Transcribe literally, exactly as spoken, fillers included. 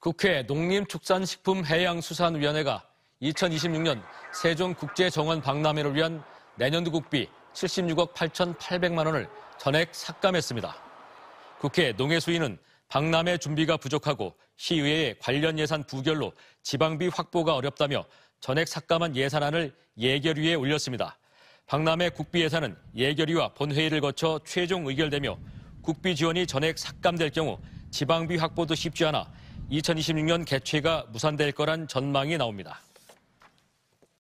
국회 농림축산식품해양수산위원회가 이천이십육 년 세종국제정원 박람회를 위한 내년도 국비 칠십육억 팔천팔백만 원을 전액 삭감했습니다. 국회 농해수위는 박람회 준비가 부족하고 시의회의 관련 예산 부결로 지방비 확보가 어렵다며 전액 삭감한 예산안을 예결위에 올렸습니다. 박람회 국비 예산은 예결위와 본회의를 거쳐 최종 의결되며 국비 지원이 전액 삭감될 경우 지방비 확보도 쉽지 않아 이천이십육 년 개최가 무산될 거란 전망이 나옵니다.